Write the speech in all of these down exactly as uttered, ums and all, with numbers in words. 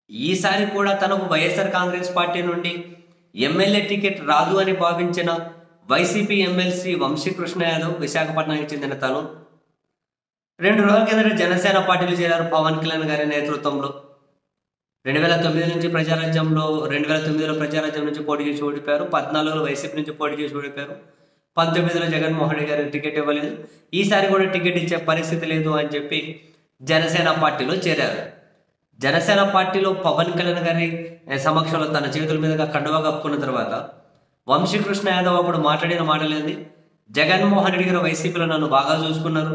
ఈసారి కూడా తనకు వైఎస్ఆర్ కాంగ్రెస్ పార్టీ నుండి ఎమ్మెల్యే టికెట్ రాదు అని భావించిన వైసీపీ ఎమ్మెల్సీ వంశీకృష్ణ యాదవ్ విశాఖపట్నానికి చెందిన తను రెండు రోజుల కిందట జనసేన పార్టీలో చేరారు పవన్ కళ్యాణ్ గారి నేతృత్వంలో. రెండు వేల తొమ్మిది నుంచి ప్రజారాజ్యంలో రెండు వేల తొమ్మిదిలో ప్రజారాజ్యం నుంచి పోటీ చేసి ఓడిపోయారు. పద్నాలుగులో వైసీపీ నుంచి పోటీ చేసి ఓడిపోయారు. పంతొమ్మిదిలో జగన్మోహన్ రెడ్డి గారికి టికెట్ ఇవ్వలేదు. ఈసారి కూడా టికెట్ ఇచ్చే పరిస్థితి లేదు అని చెప్పి జనసేన పార్టీలో చేరారు. జనసేన పార్టీలో పవన్ కళ్యాణ్ గారి సమక్షంలో తన చేతుల మీదుగా కండువా కప్పుకున్న తర్వాత వంశీకృష్ణ యాదవ్ అప్పుడు మాట్లాడిన మాటలేంది, జగన్మోహన్ రెడ్డి గారు వైసీపీలో నన్ను బాగా చూసుకున్నారు,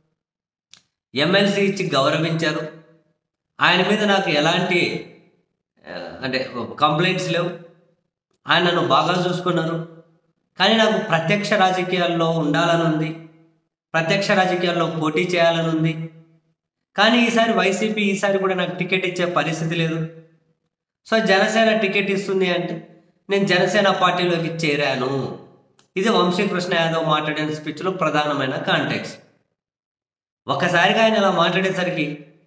ఎమ్మెల్సీ ఇచ్చి గౌరవించారు, ఆయన మీద నాకు ఎలాంటి అంటే కంప్లైంట్స్ లేవు, ఆయన నన్ను బాగా చూసుకున్నారు, కానీ నాకు ప్రత్యక్ష రాజకీయాల్లో ఉండాలని ఉంది, ప్రత్యక్ష రాజకీయాల్లో పోటీ చేయాలని ఉంది, కానీ ఈసారి వైసీపీ ఈసారి కూడా నాకు టికెట్ ఇచ్చే పరిస్థితి లేదు. సో జనసేన టికెట్ ఇస్తుంది అంటే నేను జనసేన పార్టీలోకి చేరాను. ఇది వంశీకృష్ణ యాదవ్ మాట్లాడిన స్పీచ్లో ప్రధానమైన కాంటెక్స్ట్. ఒక్కసారిగా ఆయన ఇలా మాట్లాడేసరికి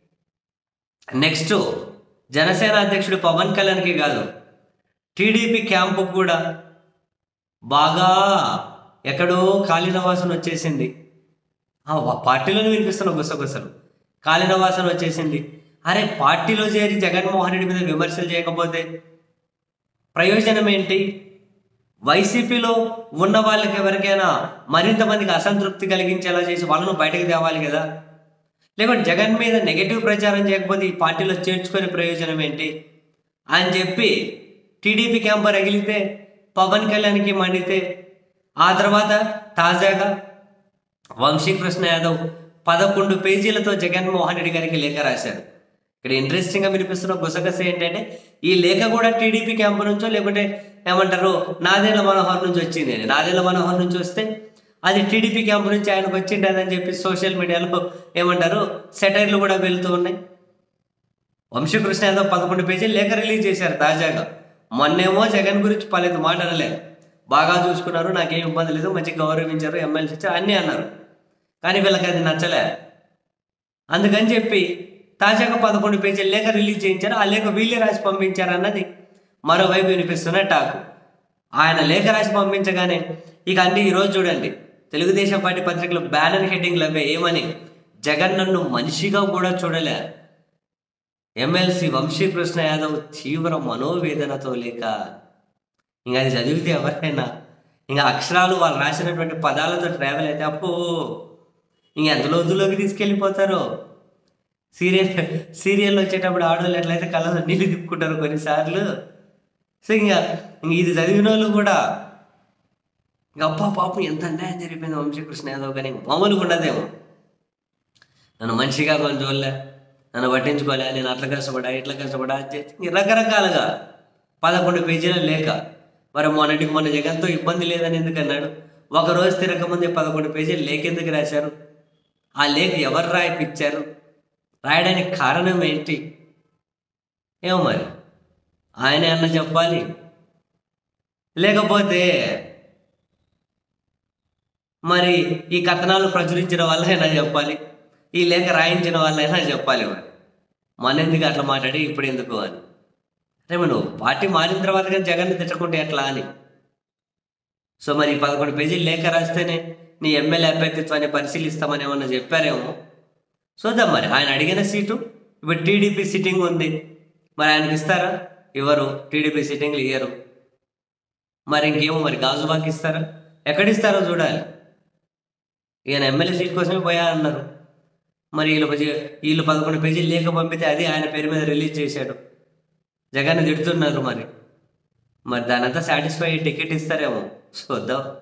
నెక్స్ట్ జనసేన అధ్యక్షుడు పవన్ కళ్యాణ్కి కాదు, టీడీపీ క్యాంపుకు కూడా బాగా ఎక్కడో కాళీనవాసన వచ్చేసింది. పార్టీలోనే వినిపిస్తున్న గుసగుసలు కాళీనవాసన వచ్చేసింది. అరే పార్టీలో చేరి జగన్మోహన్ రెడ్డి మీద విమర్శలు చేయకపోతే ప్రయోజనం ఏంటి? వైసీపీలో ఉన్న వాళ్ళకి ఎవరికైనా మరింత మందికి అసంతృప్తి కలిగించేలా చేసి వాళ్ళను బయటకు తేవాలి కదా. లేకుంటే జగన్ మీద నెగటివ్ ప్రచారం చేయకపోతే ఈ పార్టీలో చేర్చుకునే ప్రయోజనం ఏంటి అని చెప్పి టీడీపీ క్యాంపర్ రగిలితే పవన్ కళ్యాణ్కి మండితే ఆ తర్వాత తాజాగా వంశీకృష్ణ యాదవ్ పదకొండు పేజీలతో జగన్మోహన్ రెడ్డి గారికి లేఖ రాశారు. ఇక్కడ ఇంట్రెస్టింగ్గా వినిపిస్తున్న గుసగస ఏంటంటే ఈ లేఖ కూడా టీడీపీ క్యాంపు నుంచో లేకుంటే ఏమంటారు నాదేళ్ల మనోహర్ నుంచి వచ్చింది. నాదేళ్ల మనోహర్ నుంచి వస్తే అది టీడీపీ క్యాంపు నుంచి ఆయనకు వచ్చిండదని చెప్పి సోషల్ మీడియాలో ఏమంటారు సెటైర్లు కూడా వెళ్తూ ఉన్నాయి. వంశీకృష్ణ యాదవ్ పదకొండు పేజీలు లేఖ రిలీజ్ చేశారు తాజాగా. మొన్నేమో జగన్ గురించి పలేదు మాట అనలేదు, బాగా చూసుకున్నారు, నాకేం ఇబ్బంది లేదు, మంచిగా గౌరవించారు, ఎమ్మెల్సీ ఇచ్చారు అన్నీ అన్నారు. కానీ వీళ్ళకి అది నచ్చలే. అందుకని చెప్పి తాజాగా పదకొండు పేజీల లేఖ రిలీజ్ చేయించారు. ఆ లేఖ వీళ్ళే రాసి పంపించారు అన్నది మరోవైపు వినిపిస్తున్న టాకు. ఆయన లేఖ రాసి పంపించగానే ఇక అన్ని ఈరోజు చూడండి తెలుగుదేశం పార్టీ పత్రికలు బ్యానర్ హెడ్డింగ్లు అవే ఏమని, జగన్ నన్ను మనిషిగా కూడా చూడలే, ఎమ్మెల్సీ వంశీకృష్ణ యాదవ్ తీవ్ర మనోవేదనతో లేక. ఇంకా అది చదివితే ఎవరైనా ఇంకా అక్షరాలు వాళ్ళు రాసినటువంటి పదాలతో ట్రావెల్ అయితే అప్పో ఇంక ఎంత లోతులోకి తీసుకెళ్ళిపోతారో. సీరియల్ సీరియల్ వచ్చేటప్పుడు ఆడవాళ్ళు ఎట్లయితే కళ్ళలో నీళ్ళు తిప్పుకుంటారు కొన్నిసార్లు. సో ఇంకా ఇంక ఇది చదివిన వాళ్ళు కూడా ఇంక అబ్బా పాపం ఎంత అన్యాయం జరిగిపోయింది వంశీకృష్ణ యాదవ్, కానీ మామూలుగా ఉండదేమో, నన్ను మనిషిగా కొంచెం చూడలే, నన్ను పట్టించుకోలే, నేను అట్లా కష్టపడా ఇట్లా కష్టపడా ఇంక రకరకాలుగా పదకొండు పేజీల లేఖ. మరి మొన్నటికి మొన్న జగన్తో ఇబ్బంది లేదని ఎందుకన్నాడు? ఒకరోజు తిరగకముందే పదకొండు పేజీలు లేఖ ఎందుకు రాశారు? ఆ లేఖ ఎవరు రాయిపించారు? రాయడానికి కారణం ఏంటి? ఏమో మరి ఆయనే అన్న చెప్పాలి, లేకపోతే మరి ఈ కథనాలు ప్రచురించిన వాళ్ళైనా చెప్పాలి, ఈ లేఖ రాయించిన వాళ్ళైనా చెప్పాలి. మరి మన ఎందుకు అట్లా మాట్లాడి ఇప్పుడు ఎందుకు అని. రేపు నువ్వు పార్టీ మారిన తర్వాత కానీ జగన్ని తిట్టకుంటే ఎట్లా అని. సో మరి పదకొండు పేజీలు లేఖ రాస్తేనే నీ ఎమ్మెల్యే అభ్యర్థిత్వాన్ని పరిశీలిస్తామని ఏమన్నా చెప్పారేమో. చూద్దాం మరి. ఆయన అడిగిన సీటు ఇప్పుడు టీడీపీ సిట్టింగ్ ఉంది, మరి ఆయనకి ఇస్తారా? ఇవ్వరు, టీడీపీ సిట్టింగ్లు ఇయ్యరు. మరి ఇంకేమో మరి గాజువాకి ఇస్తారా? ఎక్కడిస్తారో చూడాలి. ఈయన ఎమ్మెల్యే సీట్ కోసమే పోయా అన్నారు. మరి వీళ్ళు వీళ్ళు పదకొండు పేజీలు లేఖ పంపితే అది ఆయన పేరు మీద రిలీజ్ చేశాడు. జగన్ తిడుతున్నారు. మరి మరి దానంతా సాటిస్ఫై టికెట్ ఇస్తారేమో చూద్దాం.